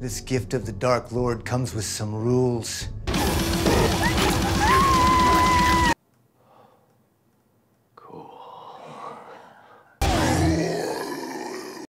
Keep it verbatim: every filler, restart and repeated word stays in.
This gift of the Dark Lord comes with some rules.